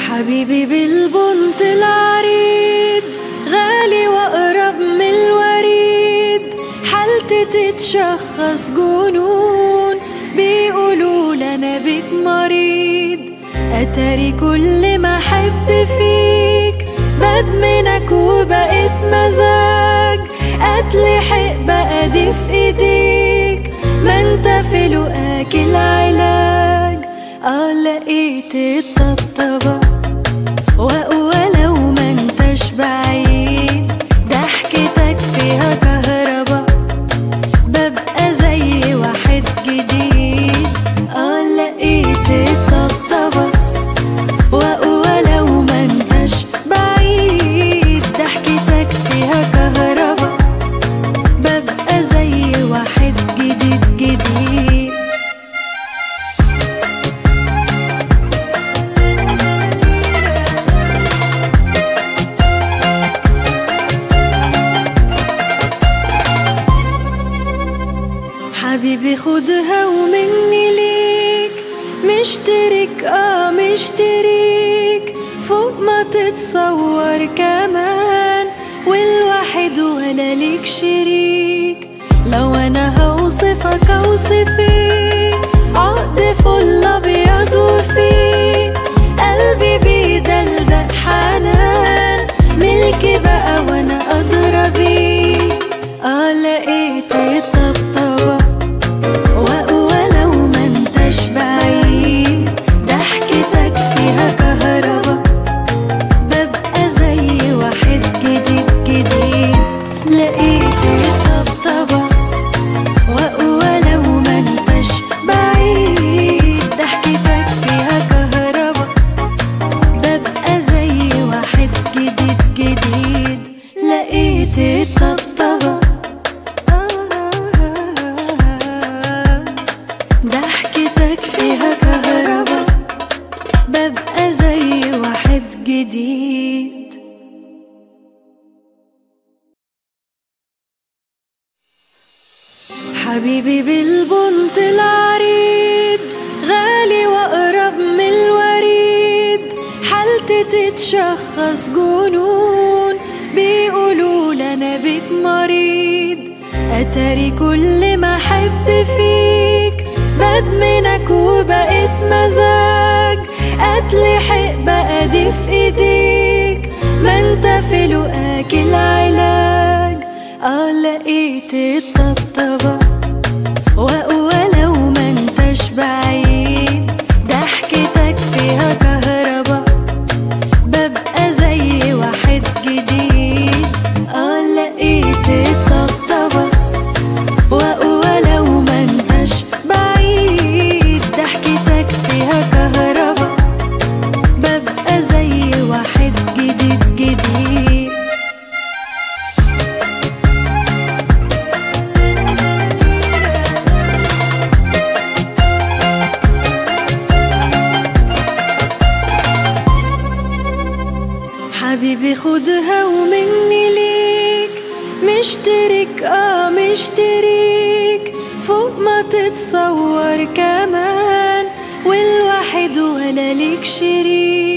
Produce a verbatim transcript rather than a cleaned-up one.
حبيبي بالبنط العريض، غالي وأقرب من الوريد، حالتي تتشخص جنون، بيقولوا لنا بيك مريض. أتاري كل ما أحب فيك بدمنك وبقيت مزاج، أتلحق بقى دي في إيديك، ما انت في لقاك العلاج. اه لقيت الطبطبة وأقوى لو ما انتش بعيد، ضحكتك فيها كهربا، ببقى زي واحد جديد. اه لقيت الطبطبة وأقوى لو ما انتش بعيد، ضحكتك فيها كهربا، ببقى زي واحد جديد جديد. حبيبي خدها ومني ليك، مشترك اه مشترك فوق ما تتصور كمان، والواحد ولا ليك شريك. لو انا هوصفك اوصفك عقد فل ابيض وفيه قلبي بيدلدق حنان، ملكي بقى وانا ادرى بيه. اه لقيت الطبطبة وأقوى لو ما انتش بعيد، ضحكتك فيها كهربا، ببقى زي واحد جديد جديد. لقيت الطبطبة وأقوى لو ما انتش بعيد، ضحكتك فيها كهربا، ببقى زي واحد جديد جديد. لقيت الطبطبة ضحكتك فيها كهربا، ببقى زي واحد جديد. حبيبي بالبنط العريض، غالي وأقرب من الوريد، حالتي تتشخص جنون، بيقولوا لنا بيك مريض. أتاري كل ما أحب فيك بدمنك وبقيت مزاج، أتلحق بقى دي في إيديك، ما انت في لقاك العلاج. اه لقيت الطبطبة وأقوى لو ما انتش بعيد، ضحكتك فيها كهربا، ببقى زي واحد جديد. اه لقيت الطبطبة وأقوى لو ما انتش بعيد، ضحكتك فيها كهربا، ببقى زي واحد جديد جديد. حبيبي خدها ومني ليك، مشترك اه مشترك فوق ما تتصور كمان، والواحد ولا ليك شريك.